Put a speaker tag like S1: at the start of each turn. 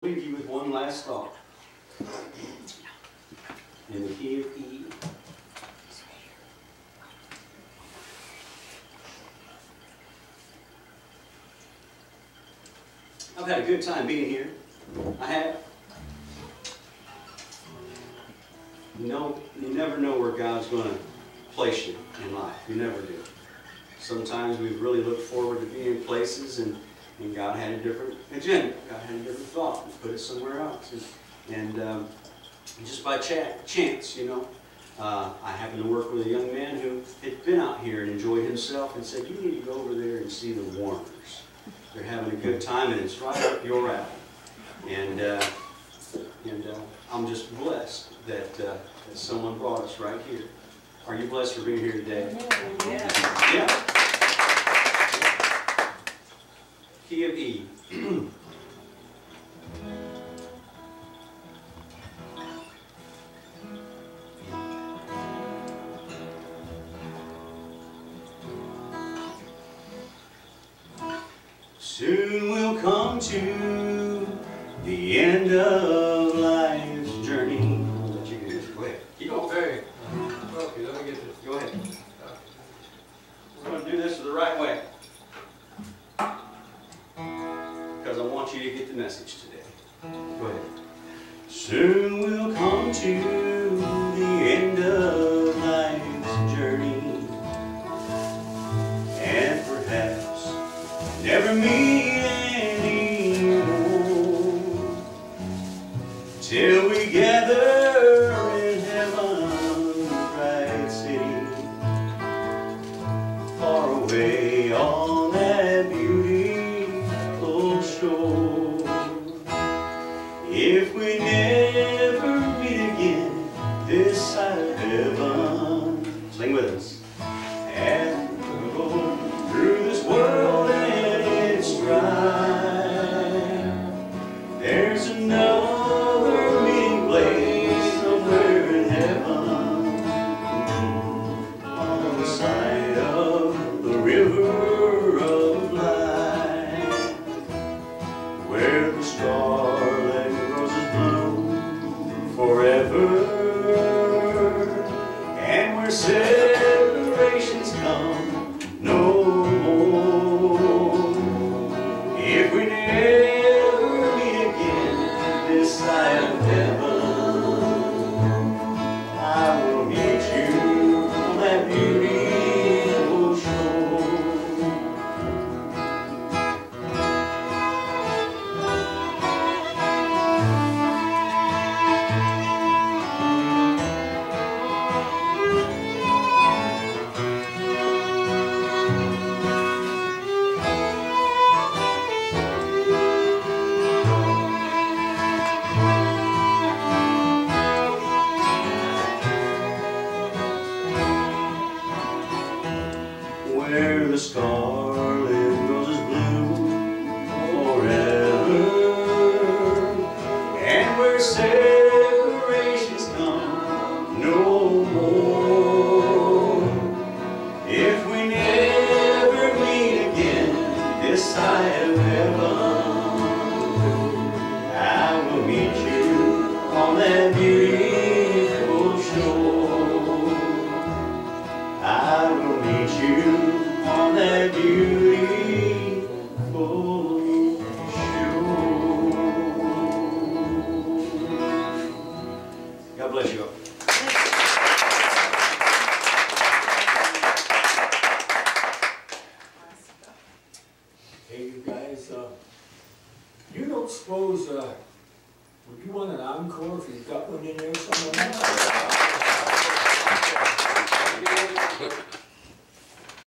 S1: Leave you with one last thought. In the key of E. I've had a good time being here. I have. You know, you never know where God's going to place you in life. You never do. Sometimes we really look forward to being in places and God had a different agenda. God had a different thought and put it somewhere else. And just by chance, you know, I happened to work with a young man who had been out here and enjoyed himself and said, you need to go over there and see the Warners. They're having a good time and it's right up your alley. And I'm just blessed that someone brought us right here. Are you blessed for being here today? Yeah. Yeah. Key of E. Soon we'll come to the end of life's journey. I'll let you do this. Go ahead. Keep going.
S2: Okay. Okay, let me get this.
S1: Go ahead. We're going to do this the right way. Because I want you to get the message today. Go ahead. Soon we'll come to the end of life's journey, and perhaps never meet anymore, till we gather in heaven's bright city, far away on that beautiful shore. If we never meet again this side of heaven, sing with us. And go through this world and its strife, there's another meeting place somewhere in heaven, on the side of the river of life, where the scarlet roses bloom forever, and where separations come no more. If we never meet again this side of heaven, I will meet you on that beautiful shore. Where the scarlet roses bloom forever, and where separations come no more. If we never meet again this side of heaven, I will meet you on that beautiful shore. I will meet you on that beautiful shore. God bless you all.
S2: Hey, you guys, you don't suppose, would you want an encore if you've got one in there somewhere?